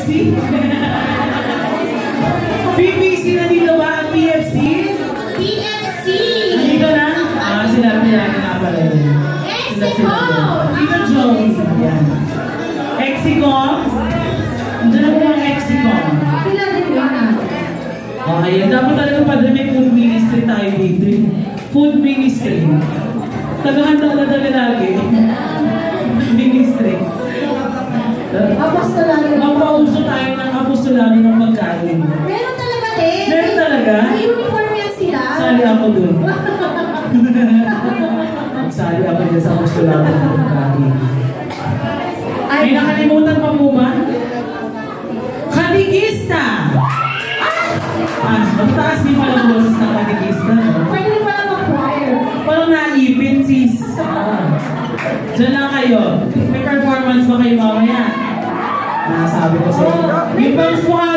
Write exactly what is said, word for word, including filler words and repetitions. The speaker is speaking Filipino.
C? P P C na dito ba ang P F C? P F C! Dito na? Ah, sinabi natin na pala yun. Exicom! Tito Jones. Yan. Exicom? Diyan na po ang Exicom. Sila din yun. Okay, dapat talaga padre may food ministry tayo dito. Food ministry. Tagahanda na talaga lagi. Ministry. Apostolado. Mapauso tayo ng apostolado ng pagkain. Meron talaga din. Meron talaga? May uniform yan sila. Sali ako dun. Sali ako dyan sa apostolado ng pagkain. May nakalimutan pa po ba? Katikista! Ah, mataas din pala boses ng katikista. Pwede rin pala mag-choir. Parang naipin, sis. Ah. Diyan lang kayo. May performance ba kayo mamaya? Nasabi ko sa'yo. Yung first one,